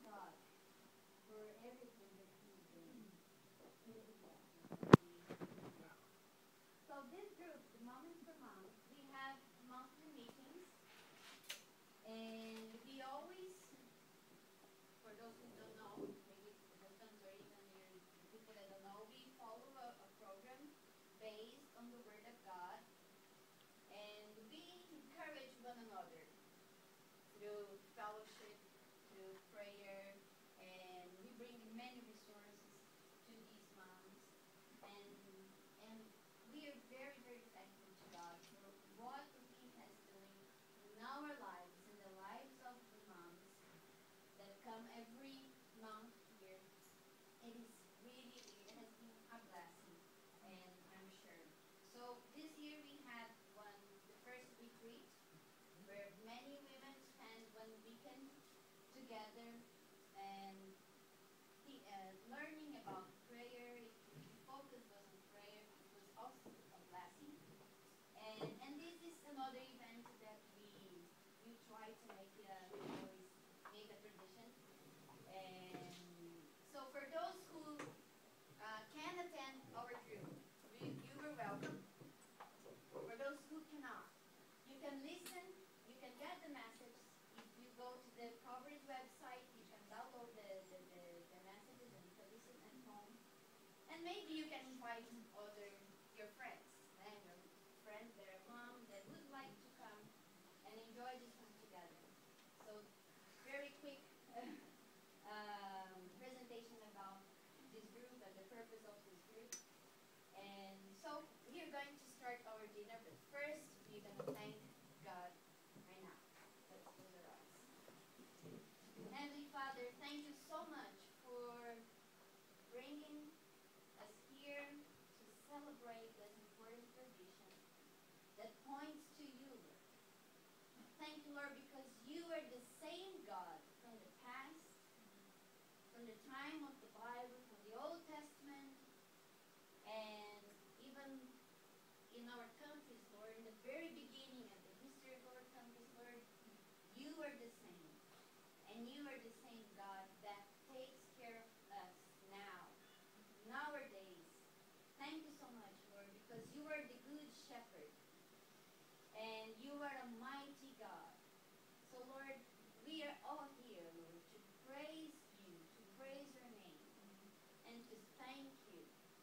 God for everything that He's doing. So this group, the Moments for Moms, we have monthly meetings, and we always, for those who don't know, maybe the husbands or even the people that don't know, we follow a program based on the Word of God, and we encourage one another through fellowship, through prayer, and we bring many resources to these moms, and and we are very, very thankful to God for what He has doing in our lives, in the lives of the moms that come every month here. It is really, it has been a blessing, and I'm sure. So this year we had the first retreat, where many women spend one weekend together and learning about prayer. The focus was on prayer. It was also a blessing. And this is another event that we try to make we always make a tradition. And so for those who can attend our group, you are welcome. For those who cannot, you can listen, you can get the message. If you go to the Calvary's website, you can download the messages and you can listen at home. And maybe you can invite your friends, and your friends, their mom, that would like to come and enjoy this time together. So very quick presentation about this group and the purpose of this group. And so we are going to start our dinner, but first we're going to thank God right now. Let's close our eyes. Heavenly Father, thank you so much for bringing us here to celebrate this important tradition that points to you, Lord. Thank you, Lord, because you are the same God from the past, from the time of the Bible, from the Old Testament, and even in our countries, Lord, in the very beginning of the history of our countries, Lord, you are the same. And you are the same God that takes care of us now, nowadays. Thank you so much, Lord, because you are the good shepherd. And you are a mighty God. So, Lord, we are all here, Lord, to praise you, to praise your name, and to thank you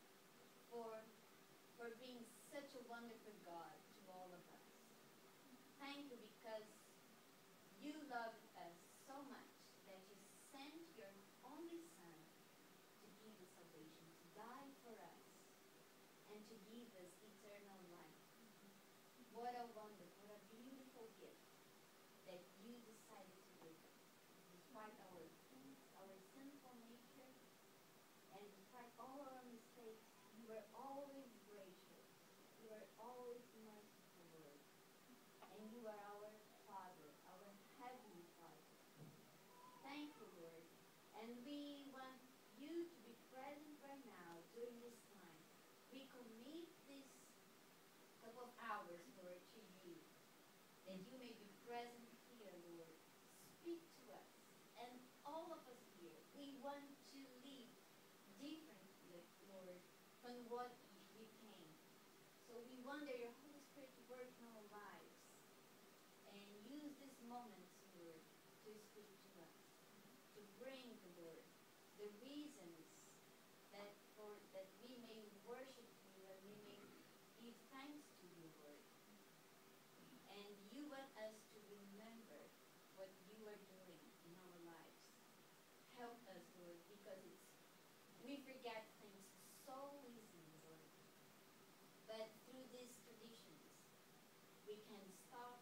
for being such a wonderful God to all of us. Thank you because you love us so much that you sent your only Son to give us salvation, to die for us, and to give us eternal life. What a wonderful, what a beautiful gift that you decided to give us. Despite our sins, our sinful nature, and despite all our mistakes, you were always gracious. You are always merciful, Lord. And you are our Father, our Heavenly Father. Thank you, Lord. And we want you to be present right now during this time. We commit this couple of hours, Lord, to you, that you may be present here, Lord. Speak to us. And all of us here, we want to live differently, Lord, from what we came. So we want that your Holy Spirit to work in our lives and use these moments, Lord, to speak to us, to bring, Lord, the reasons that we may worship you and we may give thanks to you, Lord. And you want us to remember what you are doing in our lives. Help us, Lord, because we forget things so easily, Lord. But through these traditions, we can stop